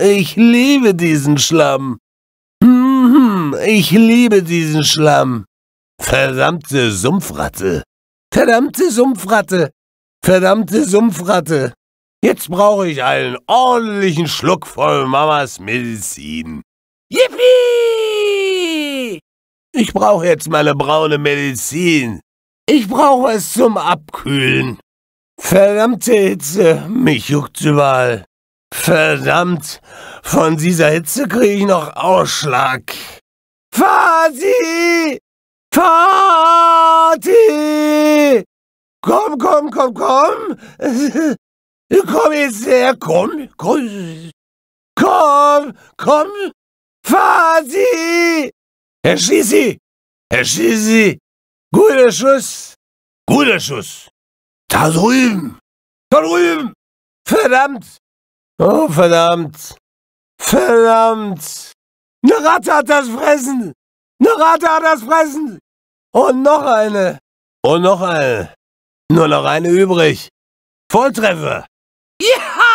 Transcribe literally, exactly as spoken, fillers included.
ich liebe diesen Schlamm. Mhm, ich liebe diesen Schlamm. Verdammte Sumpfratte. Verdammte Sumpfratte. Verdammte Sumpfratte. Jetzt brauche ich einen ordentlichen Schluck voll Mamas Medizin. Yippie! Ich brauche jetzt meine braune Medizin. Ich brauche es zum Abkühlen. Verdammte Hitze, mich juckt's überall. Verdammt, von dieser Hitze kriege ich noch Ausschlag. Vati! Vati! Komm, komm, komm, komm! Komm jetzt her, komm, komm, komm, komm! Vati! Herr Schießi! Herr Schießi! Guter Schuss! Guter Schuss! Da drüben! Da drüben! Verdammt! Oh, verdammt! Verdammt! Eine Ratte hat das Fressen! Eine Ratte hat das Fressen! Und noch eine! Und noch eine! Nur noch eine übrig! Volltreffer! Ja!